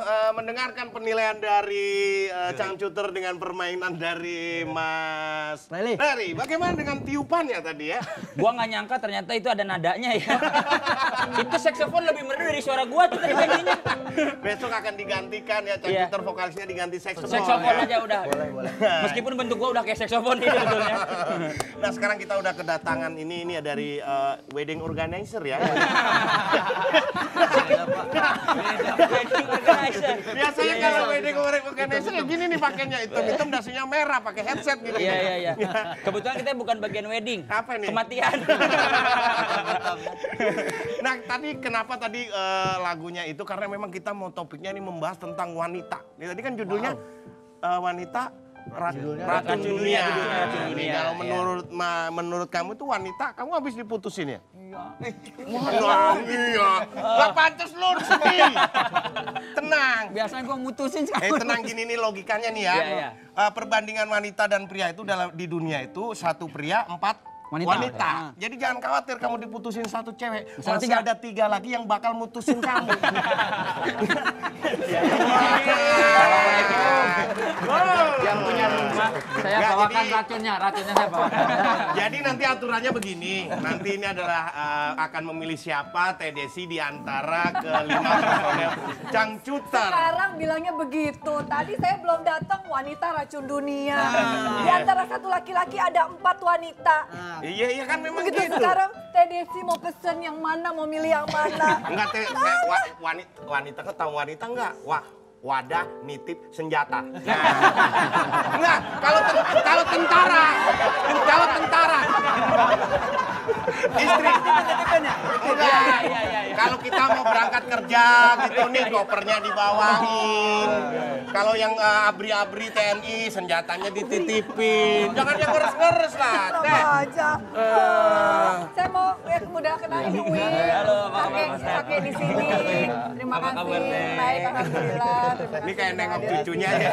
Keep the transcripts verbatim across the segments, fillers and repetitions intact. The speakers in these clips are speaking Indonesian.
uh, mendengarkan penilaian dari uh, Changcuter dengan permainan dari Mas Leli. Leli, bagaimana dengan tiupannya tadi ya? Gua nggak nyangka ternyata itu ada nadanya ya. Itu saksofon lebih merdu dari suara gua tuh tadi nyanyinya. Besok akan digantikan ya, Changcuter Iya. vokalisnya diganti saksofon. Saksofon ya. aja udah. Boleh, boleh. Meskipun bentuk gua udah kayak saksofon gitu sebetulnya. Nah sekarang kita udah kedatangan ini ini dari uh, wedding organizer ya. Wedding organizer. Biasanya kalau wedding organizer ya gini nih pakainya, hitam-hitam dasinya merah, pakai headset gitu. Iya iya iya. Kebetulan kita bukan bagian wedding. Apa nih? Kematian. Nah tadi kenapa tadi uh, lagunya itu karena memang kita mau topiknya ini membahas tentang wanita. Ini tadi kan judulnya uh, wanita Rat, Judulnya Racun Racun Dunia. Dunia, judulnya Racun Nah, Dunia, kalau ya. menurut ma, menurut kamu tuh wanita, kamu habis diputusin ya? Iya. Wah, iya. Gak pantas lu sedih. Tenang. Biasanya gua mutusin Eh sekarang. tenang gini nih logikanya nih ya. Iya, iya. Uh, perbandingan wanita dan pria itu dalam di dunia itu satu pria empat Wanita. wanita. Ya. Jadi jangan khawatir kamu diputusin satu cewek. Misalnya Masih tiga. ada tiga lagi yang bakal mutusin kamu. Yang punya rumah, saya Nggak, bawakan jadi- racunnya, racunnya saya bawakan. Jadi nanti aturannya begini. Nanti ini adalah uh, akan memilih siapa Teh Desi di antara kelima personel Changcuter. Sekarang bilangnya begitu. Tadi saya belum datang wanita racun dunia. Di antara satu laki-laki ada empat wanita. Iya iya kan memang Begitu gitu. sekarang Teh Desi mau pesen yang mana, mau milih yang mana. Enggak teh, teh wa- wanita wanita kan tahu wanita enggak? Wah, wadah nitip senjata. Nah. Enggak, kalau ten- kalau tentara, kalau tentara. Istri enggak. Iya iya iya. Kalau kita mau berangkat kerja gitu nih kopernya dibawain. Kalau yang uh, abri-abri T N I senjatanya dititipin. Jangan yang ngeres-ngeres lah, Sama Teh. aja. Ah, saya mau ya, udah kenalin Dwi. Halo, apa kabar, Kakek, Mas Teh? kakek di sini. Terima Apa kasih. kabar, Teh? Baik, alhamdulillah. Terima Ini kasih kayak sudah nengok hadir. cucunya ya.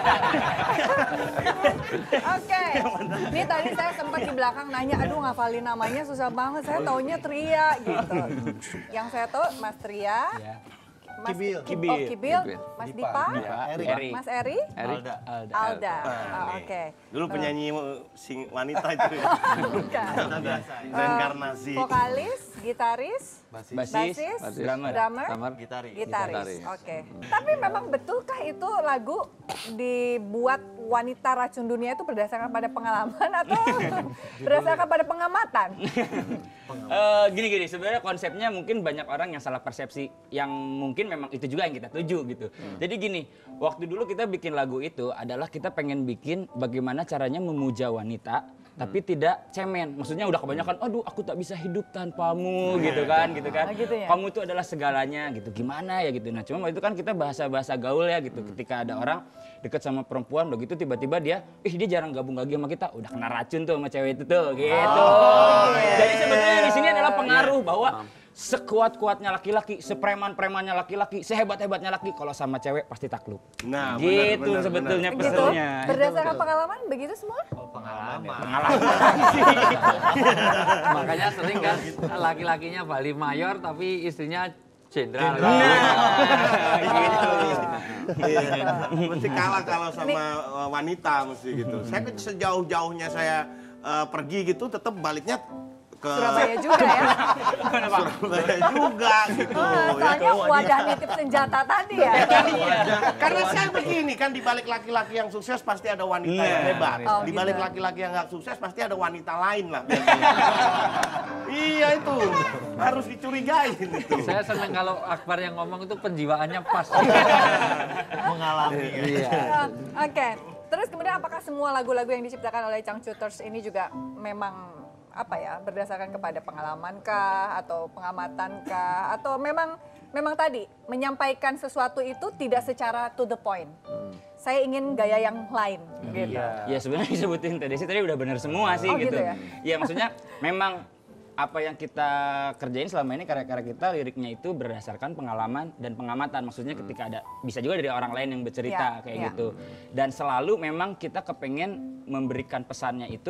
Oke, ini tadi saya sempat di belakang nanya, aduh ngafalin namanya susah banget, saya taunya Tria gitu. Yang saya tahu Mas Tria, Mas Kibil. Kibil. Oh, Kibil, Kibil. Mas Dipa. Dipa, Dipa. Eri. Eri. Mas Eri, Alda. Alda. Alda. Ah, Oh, nih. Oke. Dulu penyanyi sing wanita itu ya. Bukan. Reinkarnasi. Vokalis, gitaris, Basis. Basis, basis, drummer. drummer, Drummer. Gitaris. gitaris. Gitaris. Oke. Tapi memang betulkah itu lagu dibuat wanita racun dunia itu berdasarkan pada pengalaman atau berdasarkan pada pengamatan? Eh, Gini-gini, sebenarnya konsepnya mungkin banyak orang yang salah persepsi, yang mungkin memang itu juga yang kita tuju gitu. Jadi gini, waktu dulu kita bikin lagu itu adalah kita pengen bikin bagaimana caranya memuja wanita, tapi tidak cemen. Maksudnya udah kebanyakan, aduh aku tak bisa hidup tanpamu gitu kan, gitu kan. Oh, gitu ya? Kamu itu adalah segalanya gitu, gimana ya gitu. Nah cuma waktu itu kan kita bahasa-bahasa gaul ya gitu. Ketika ada orang deket sama perempuan, begitu tiba-tiba dia, ih dia jarang gabung lagi sama kita, udah kena racun tuh sama cewek itu tuh gitu. Jadi sebenarnya di sini adalah pengaruh bahwa sekuat-kuatnya laki-laki, sepreman-premannya laki-laki, sehebat-hebatnya laki, kalau sama cewek pasti takluk. Nah, Gitu benar, benar, sebetulnya Gitu? pesannya. Berdasarkan pengalaman begitu semua? Pengalaman. Makanya sering kan laki-lakinya Bali Mayor tapi istrinya jenderal. Gitu. Iya. Mesti kalah kalau sama uh, wanita mesti gitu. Saya ke- sejauh-jauhnya saya uh, pergi gitu tetap baliknya ke Surabaya juga ya? Surabaya juga gitu. Ah, ya. soalnya wadah nitip senjata tadi ya? Karena saya begini kan di balik laki-laki yang sukses pasti ada wanita yang hebat. Oh, Di balik gitu. laki-laki yang nggak sukses pasti ada wanita lain lah biasanya. Iya itu harus dicurigai gitu. Saya seneng kalau Akbar yang ngomong itu penjiwaannya pas. Mengalami. Iya. Ah, Oke, terus kemudian apakah semua lagu-lagu yang diciptakan oleh Changcuters ini juga memang apa ya berdasarkan kepada pengalaman kah atau pengamatan kah atau memang memang tadi menyampaikan sesuatu itu tidak secara to the point. Saya ingin gaya yang lain gitu. Ya sebenarnya disebutin tadi sih tadi udah benar semua sih Oh, gitu. gitu ya? Iya maksudnya memang apa yang kita kerjain selama ini karya-karya kita liriknya itu berdasarkan pengalaman dan pengamatan. Maksudnya ketika ada bisa juga dari orang lain yang bercerita Ya, kayak ya. gitu. Dan selalu memang kita kepengen memberikan pesannya itu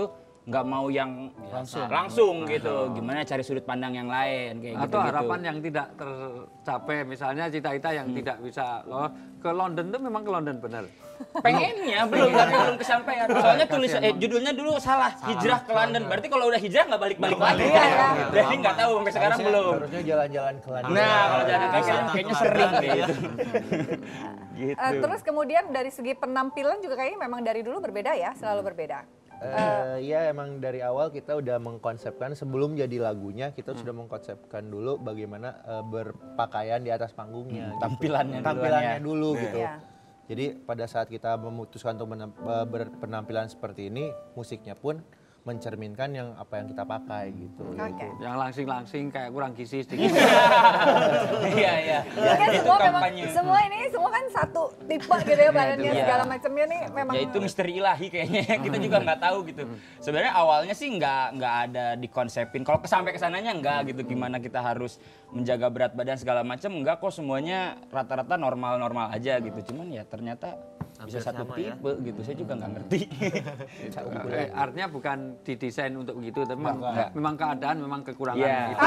nggak mau yang Langsung. langsung gitu. Gimana cari sudut pandang yang lain kayak gitu. Atau harapan yang tidak tercapai, misalnya cita-cita yang tidak bisa loh ke London tuh memang ke London benar. Pengennya belum tapi belum kesampaian. Soalnya tulis eh, judulnya dulu salah, hijrah ke London. Berarti kalau udah hijrah nggak balik-balik lagi. Iya, iya. Jadi nggak tahu sampai sekarang Harusnya- belum. Harusnya jalan-jalan ke London. Nah, kalau jalan kaki kayaknya sering gitu. Gitu. Eh, terus kemudian dari segi penampilan juga kayaknya memang dari dulu berbeda ya, selalu berbeda. Eh, ya emang dari awal kita udah mengkonsepkan sebelum jadi lagunya kita sudah mengkonsepkan dulu bagaimana eh, berpakaian di atas panggungnya. gitu. Tampilannya duluan Tampilannya ya. dulu gitu. Iya. Jadi pada saat kita memutuskan untuk menam- eh, berpenampilan seperti ini, musiknya pun mencerminkan yang apa yang kita pakai gitu. Oke. Yang langsing-langsing kayak kurang gizi sedikit. Iya, iya. Ini kan Itu semua memang, kampanye. semua ini semua kan satu tipe gitu ya badannya Iya. segala macamnya nih memang. Ya itu misteri ilahi kayaknya. Kita juga nggak tahu gitu. Sebenarnya awalnya sih nggak nggak ada dikonsepin. Kalau sampai kesananya nggak gitu. Gimana kita harus menjaga berat badan segala macam. Enggak kok, semuanya rata-rata normal-normal aja gitu. Cuman ya ternyata bisa satu tipe gitu. Saya juga nggak ngerti. Eh, Artinya bukan didesain untuk begitu, tapi memang, Enggak. memang keadaan, memang kekurangan. Iya. Gitu.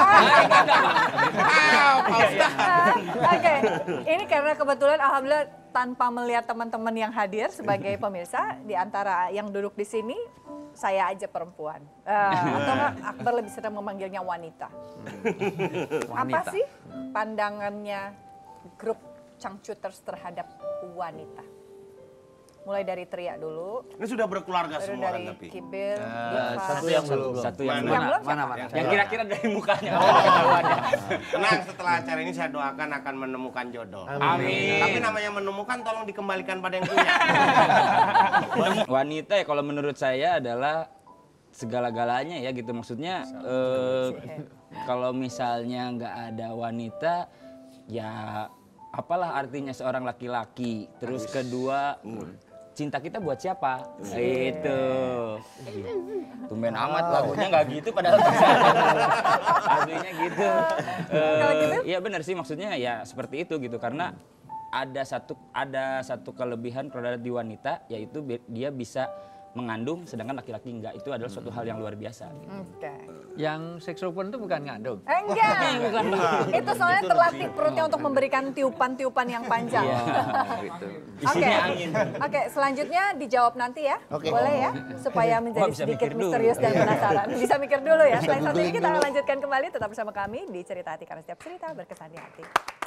Ah, Oke, ini karena kebetulan alhamdulillah tanpa melihat teman-teman yang hadir sebagai pemirsa di antara yang duduk di sini saya aja perempuan. Eh, atau nggak, Akbar lebih sering memanggilnya wanita. Apa Wanita. sih pandangannya grup Changcuters terhadap wanita? Mulai dari Tria dulu, Ini sudah berkeluarga baru semua dari kan tapi. Kibir, Eh, Diva. satu yang belum. Satu yang Mana? Yang mana? belum Mana, siapa? mana? Yang kira-kira dari mukanya. Tenang, setelah acara ini saya doakan akan menemukan jodoh. Amin. Tapi namanya menemukan tolong dikembalikan pada yang punya. Wanita ya kalau menurut saya adalah segala-galanya ya gitu. Maksudnya eh, kalau misalnya nggak ada wanita ya apalah artinya seorang laki-laki. Terus kedua cinta kita buat siapa? Itu. Tumben amat lagunya nggak gitu padahal aslinya gitu. Kalau gitu? Eh, Iya benar sih, maksudnya ya seperti itu gitu karena ada satu ada satu kelebihan produk di wanita yaitu bi- dia bisa mengandung sedangkan laki-laki enggak. Itu adalah suatu hal yang luar biasa. Oke. Yang saxophone itu bukan ngandung. Eh, enggak. Itu soalnya terlatih perutnya untuk memberikan tiupan-tiupan yang panjang. Iya, Oke. gitu. Isinya angin. Oke, selanjutnya dijawab nanti ya. Oke. Boleh ya? Supaya menjadi bisa sedikit mikir dulu. misterius dan penasaran. Bisa mikir dulu ya. Selain satu ini googling kita akan dulu. lanjutkan kembali tetap bersama kami di Cerita Hati karena setiap cerita berkesan di hati.